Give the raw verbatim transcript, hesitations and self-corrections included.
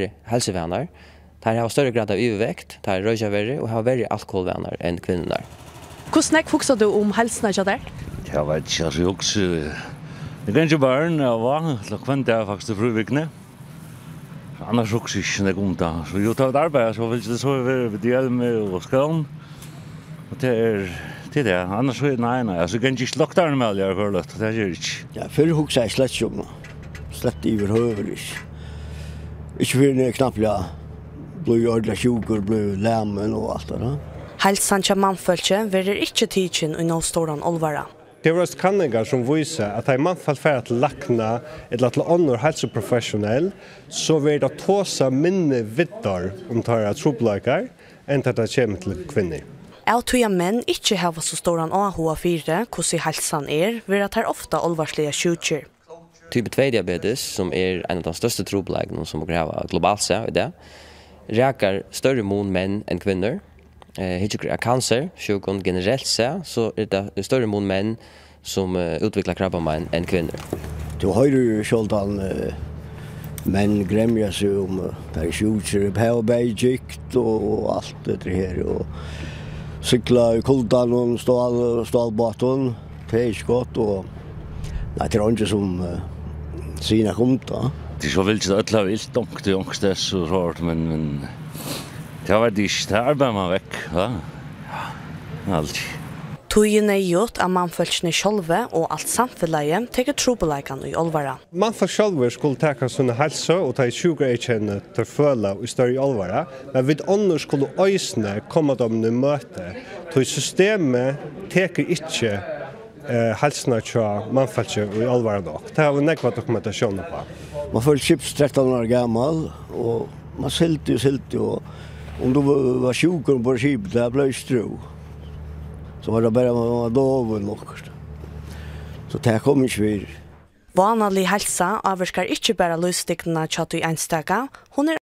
hälsovänner. De har större grad av övervikt, de har röja värre och har värre alkoholvänner än kvinnorna. Hur snack huxar du om hälsan där? Jag vet inte, jag också. Det kan inte barn, jag var, så kvant jag faktiskt fruvikne. Annars också inte om det. Så jag tar ett arbete, så vill det så vara vid hjälme och skolan. Och det är det där. Annars är det nej, nej. Alltså, kan inte slåkta den med jag hör det. Det är inte. Ja, för huxar jag slett om. Slett i överhuvud. Ikke for det knappt ja, blir ordentlig sjuker, blir lämmen och allt det där. Hälsan till manfolket verer ikke tidsen i noen stor olvara. Det var kanningar som visar att i manfall för att lakna eller till annor hälsoprofessionell så vill det tåsa minne viddar om tar troblagar än att det kommer till kvinnor. Av tog menn ikke har så stor A H fire, hvordan hälsan er, vil at her ofta olvarslige sjukjer. Typ två diabetes, som är en av de största troblägena som gräva globalt sett i det, räkar större mån män än kvinnor. Eh, Hitchcock cancer, sjukdom generellt sett, så är det större mån män som uh, utvecklar krabbamein än kvinnor. Du har ju självdalen uh, män grämja sig om uh, där är sjukjer, påbejgikt och allt det här. Och cykla i kuldan och stål, stålbaton, pejskott och nej, det är inte som uh, sina komta. Det är så vilt att alla vill donk till ångstes och sånt, men, men det var det inte, det arbetar man väck. Ja, ja, alltid. Tøyen er gjort av mannfølsene sjølve og alt samfunnet teker trobeleikene i olvara. Mannfolk själva skulle ta såna hälsa och ta sjuka erkänna till föla i större allvara, men vid annars skulle ösne komma dem i möte. Så systemet teker inte eh hälsna tja mannfolket i allvara då. Det har vi nekvat dokumentation på. Man får chips tretton år gammal och man silte och silte och om du var sjuk på skip där blev stro. Så var det bara man var dov och något. Så det kom inte vidare. Vanlig hälsa avvarskar ikke bare løsstikkene tjatt i enstaka, hun er